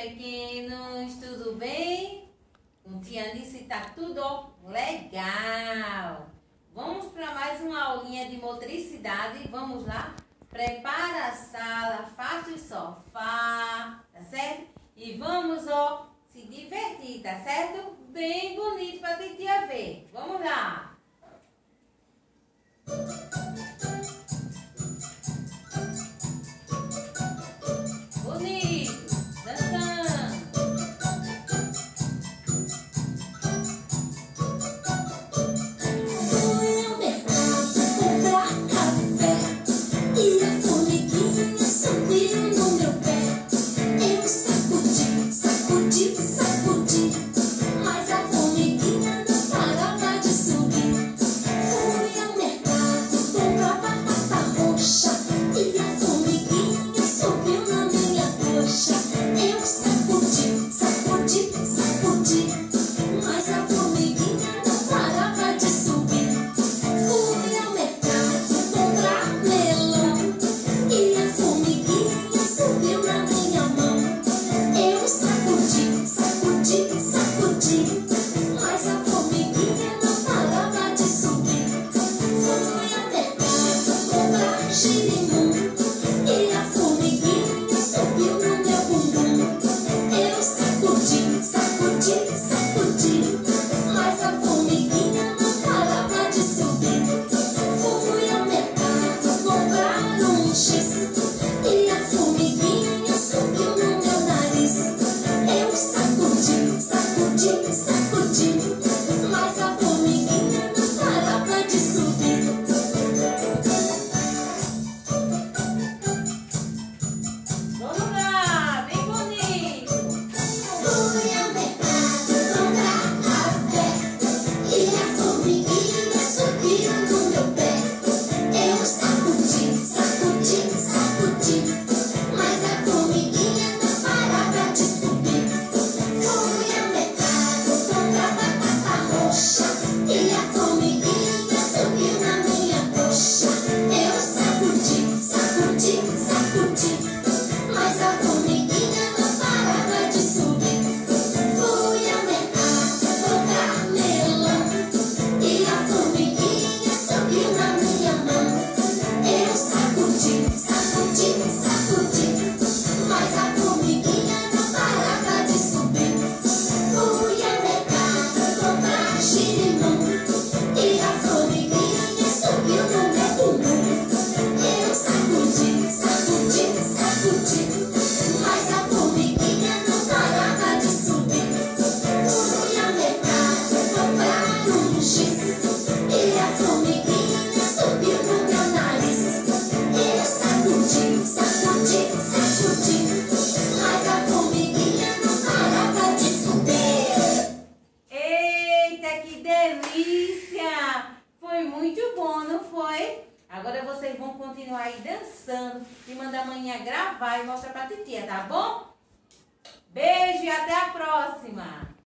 pequenos, tudo bem? Com tia Anice tá tudo legal. Vamos para mais uma aulinha de motricidade. Vamos lá? Prepara a sala, afaste o sofá, tá certo? E vamos, se divertir, tá certo? Bem bonito para a titia ver. Vamos lá! Bonito, dançando. Fui ao mercado comprar café e a formiguinha subiu no meu pé. Eu sacudi, sacudi, sacudi, mas a formiguinha não parava de subir. Fui ao mercado comprar batata roxa e a formiguinha subiu na minha coxa. Eu sacudi, sacudi, sacudi, mas a formiguinha não parava de subir. Fui ao mercado comprar melão e a formiguinha subiu na minha mão. Eu sacudi, sacudi, sacudi, mas a formiguinha não parava de subir. Fui ao mercado comprar girimum e a formiguinha subiu no meu bumbum. Eu sacudi, sacudi, sacudi, mas a formiguinha não parava de subir. Fui ao mercado comprar um X e a formiguinha subiu no meu nariz. Eu sacudi, sacudi, sacudi, mas a formiguinha não parava de subir. Vamos lá, bem bonito. Fui ao mercado comprar café e a formiguinha subiu no meu pé. Eu sacudi, sacudi, sacudi, mas a formiguinha não parava de subir. Fui ao mercado comprar batata roxa e a formiguinha subiu na minha coxa. Eu sacudi, sacudi, sacudi, mas a formiguinha não parava de subir. Fui ao mercado comprar melão e a formiguinha subiu na minha mão. Eu sacudi, sacudi, sacudi, mas a formiguinha não parava de subir. Fui ao mercado comprar girimum e a formiguinha subiu no meu bumbum. Eu sacudi, sacudi, sacudi, mas a formiguinha não parava de subir. Fui ao mercado comprar um X e a formiguinha subiu no meu nariz. Eu sacudi, sacudi, sacudi, mas a formiguinha não parava de subir. Eita, que delícia! Foi muito bom, não foi? Agora vocês vão continuar aí dançando e mandar a manhã gravar e mostrar pra titia, tá bom? Beijo e até a próxima!